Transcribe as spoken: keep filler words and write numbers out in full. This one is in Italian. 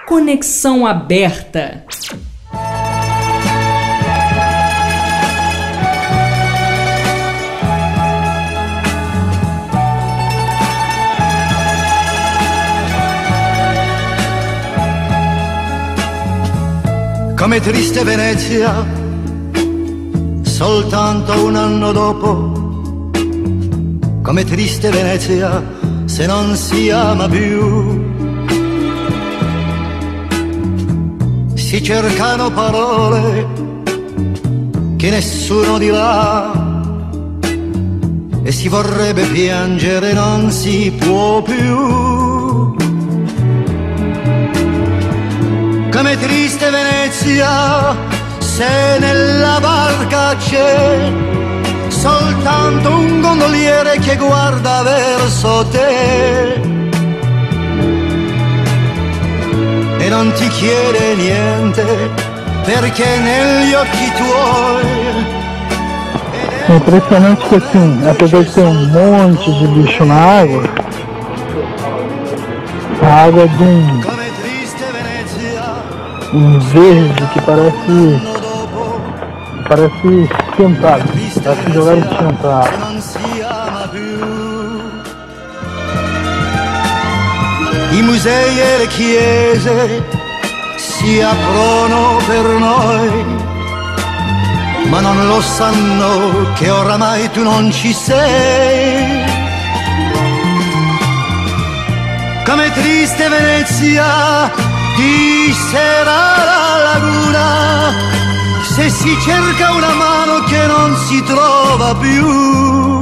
Conexão Aberta. Come triste Venezia, soltanto un anno dopo. Come triste Venezia, se non si ama più. Si cercano parole che nessuno dirà e si vorrebbe piangere, non si può più. Come triste Venezia, se nella barca c'è soltanto un gondoliere che guarda verso te e non ti chiede niente, perché negli occhi tuoi. É impressionante que assim, apesar de ter um monte de bicho na água, a água é de um um verde que parece parece esquentado, parece jogar esquentado. I musei e le chiese si aprono per noi, ma non lo sanno che oramai tu non ci sei. Come triste Venezia, di sera la laguna, se si cerca una mano che non si trova più.